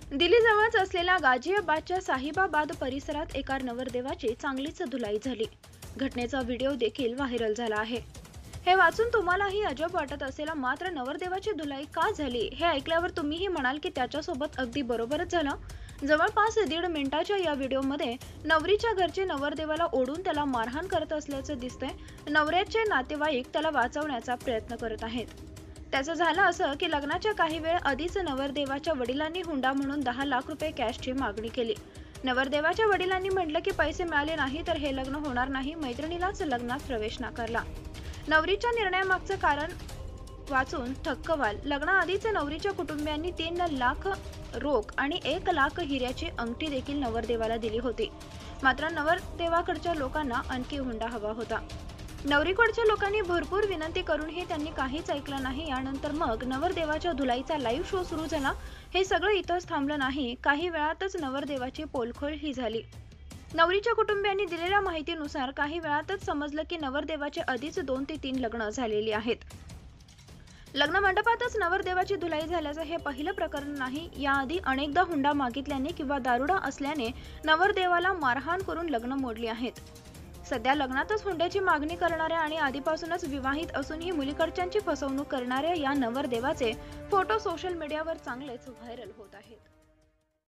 दिल्लीजवळच असलेल्या गाझियाबादच्या साहिबाबाद परिसरात एका नवरदेवाची चांगलीच धुलाई झाली। घटनेचा व्हिडिओ देखील व्हायरल झाला आहे। हे वाचून तुम्हालाही अजब वाटत असेल, मात्र नवरदेवाची धुलाई का झाली हे ऐकल्यावर तुम्हीही म्हणाल की त्याच्यासोबत अगदी बरोबरच झालं। जवळपास 1.5 मिनिटाच्या या व्हिडिओमध्ये नवरीच्या घरचे नवरदेवाला ओढून त्याला मारहाण करत असल्याचं दिसतंय। नवऱ्याचे नातेवाईक त्याला वाचवण्याचा प्रयत्न करत आहेत। त्याचं झालं असं की लग्नाच्या काही वेळ आधीच नवरदेवाच्या वडिलांनी हुंडा म्हणून 10 लाख रुपये कॅशची मागणी केली। नवरदेवाच्या वडिलांनी म्हटलं की पैसे मिळाले नाही तर हे लग्न होणार नाही। मैत्रिणीलाच लग्नात प्रवेश नाकारला। नवरीच्या निर्णयामागचं कारण वाचून थक्क व्हाल। लग्नाआधीच नवरीच्या कुटुंबियांनी 3 लाख रोख आणि 1 लाख हिऱ्याची अंगठी देखील नवरदेवाला दिली होती। मात्र नवरदेवाकडच्या लोकांना आणखी हुंडा हवा होता। नवरीकडच्या लोकांनी भरपूर विनंती करूनही त्यांनी काहीच ऐकलं नाही। यानंतर मग नवरदेवाच्या धुलाईचा लाईव्ह शो सुरू झाला। हे सगळं इथंच थांबलं नाही, काही वेळातच नवरदेवाची पोलखोल ही झाली। नवरीच्या कुटुंबियांनी दिलेल्या माहितीनुसार काही वेळातच समजलं की नवरदेवाचे आधीच 2 ते 3 लग्न झालेली आहेत। लग्न मंडपातच नवरदेवाची धुलाई झाल्याचं हे पहिलं प्रकरण नाही। याआधी अनेकदा हुंडा मागितल्याने किंवा दारुडा असल्याने नवरदेवाला मारहाण करून लग्न मोडली आहेत। सध्या लग्नातच हुंड्याची मागणी करणाऱ्या आणि आधीपासूनच विवाहित असूनही मुलीकडच्यांची फसवणूक करणाऱ्या या नवरदेवाचे फोटो सोशल मीडियावर चांगलेच व्हायरल होत आहेत।